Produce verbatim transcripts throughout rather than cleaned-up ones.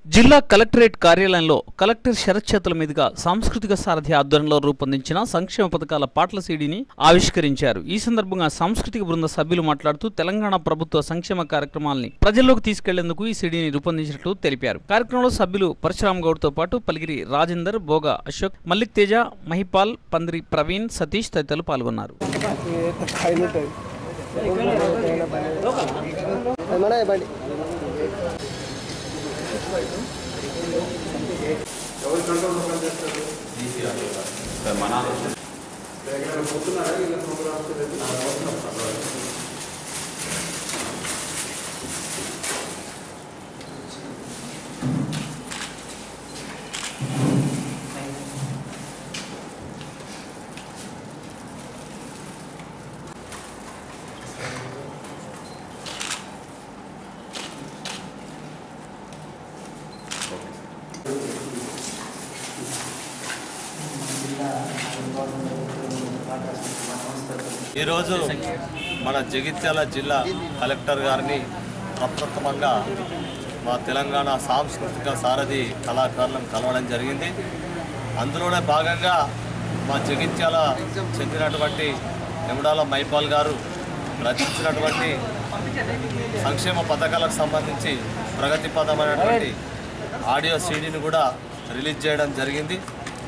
జిల్లా కలెక్టరేట్ కార్యాలయంలో కలెక్టర్ శరత్ చేతుల మీదుగా సాంస్కృతిక సారథి ఆధ్వర్యంలో రూపొందించిన సంక్షేమ పథకాల పాటల సీడీని ఆవిష్కరించారు. ఈ సందర్భంగా సాంస్కృతిక బృంద సభ్యులు మాట్లాడుతూ తెలంగాణ ప్రభుత్వ సంక్షేమ కార్యక్రమాలని ప్రజల్లోకి తీసుకెళ్లేందుకు ఈ సీడీని రూపొందించినట్లు తెలిపారు. కార్యక్రమంలో సభ్యులు పరశురామ్ గౌడ్ తో పాటు పలిగిరి రాజేందర్, బోగా అశోక్, మల్లిక్ తేజ, మహిపాల్, పందిరి ప్రవీణ్, సతీష్ తదితరులు పాల్గొన్నారు. ఈరోజు మన జగిత్యాల జిల్లా కలెక్టర్ గారిని ప్రప్రథమంగా మా తెలంగాణ సాంస్కృతిక సారథి కళాకారులను కలవడం జరిగింది. అందులోనే భాగంగా మా జగిత్యాల చెందినటువంటి ఎముడాల మైపాల్ గారు రచించినటువంటి సంక్షేమ పథకాలకు సంబంధించి ప్రగతి పదమైనటువంటి ఆడియో సీడీని కూడా రిలీజ్ చేయడం జరిగింది.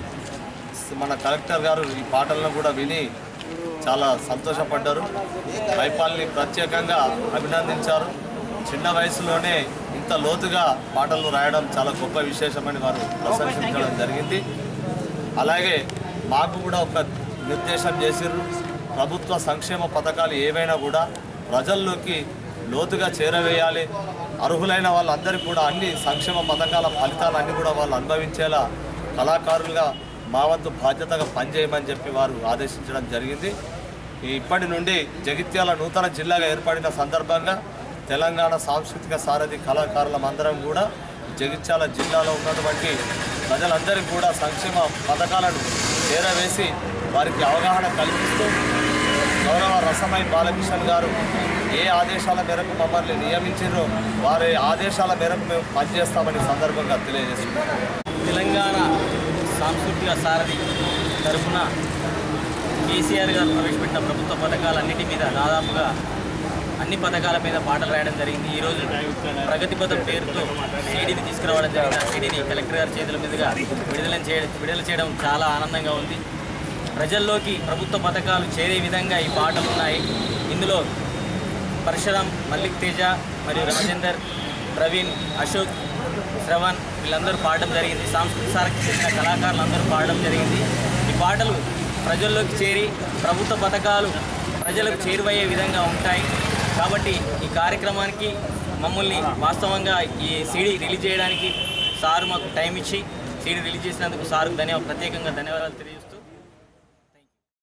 మన కలెక్టర్ గారు ఈ పాటలను కూడా విని చాలా సంతోషపడ్డారు. మైపాల్ని ప్రత్యేకంగా అభినందించారు. చిన్న వయసులోనే ఇంత లోతుగా పాటలు రాయడం చాలా గొప్ప విశేషమని వారు ప్రశంసించడం జరిగింది. అలాగే మాకు కూడా ఒక నిర్దేశం చేసిర్రు. ప్రభుత్వ సంక్షేమ పథకాలు ఏవైనా కూడా ప్రజల్లోకి లోతుగా చేరవేయాలి. అర్హులైన వాళ్ళందరికీ కూడా అన్ని సంక్షేమ పథకాల ఫలితాలన్నీ కూడా వాళ్ళు అనుభవించేలా కళాకారులుగా మా వంతు బాధ్యతగా పనిచేయమని చెప్పి వారు ఆదేశించడం జరిగింది. ఇప్పటి నుండి జగిత్యాల నూతన జిల్లాగా ఏర్పడిన సందర్భంగా తెలంగాణ సాంస్కృతిక సారథి కళాకారులందరం కూడా జగిత్యాల జిల్లాలో ఉన్నటువంటి ప్రజలందరికీ కూడా సంక్షేమ పథకాలను చేరవేసి వారికి అవగాహన కల్పిస్తూ గౌరవ రసమై బాలకిషన్ గారు ఏ ఆదేశాల మేరకు మమ్మల్ని నియమించారో వారి ఆదేశాల మేరకు మేము పనిచేస్తామని సందర్భంగా తెలియజేస్తున్నాం. తెలంగాణ సాంస్కృతిక సారథి తరఫున కేసీఆర్ గారు ప్రవేశపెట్టిన ప్రభుత్వ పథకాలన్నిటి మీద దాదాపుగా అన్ని పథకాల మీద పాటలు రాయడం జరిగింది. ఈరోజు ప్రగతి పథం పేరుతో సీడీని తీసుకురావడం జరిగింది. ఆ సీడీని కలెక్టర్ గారి చేతుల మీదుగా విడుదల చేయడం విడుదల చేయడం చాలా ఆనందంగా ఉంది. ప్రజల్లోకి ప్రభుత్వ పథకాలు చేరే విధంగా ఈ పాటలు ఉన్నాయి. ఇందులో పరశురామ్, మల్లిక్ తేజ మరియు రాజేందర్, ప్రవీణ్, అశోక్, శ్రవణ్ వీళ్ళందరూ పాడడం జరిగింది. సాంస్కృతిక సారథికి చెందిన కళాకారులు అందరూ పాడడం జరిగింది. ఈ పాటలు ప్రజల్లోకి చేరి ప్రభుత్వ పథకాలు ప్రజలకు చేరువయ్యే విధంగా ఉంటాయి. కాబట్టి ఈ కార్యక్రమానికి మమ్మల్ని వాస్తవంగా ఈ సీడీ రిలీజ్ చేయడానికి సారు మాకు టైం ఇచ్చి సీడీ రిలీజ్ చేసినందుకు సారుకు ధన్యవాదాలు ప్రత్యేకంగా ధన్యవాదాలు తెలియజేస్తున్నాను.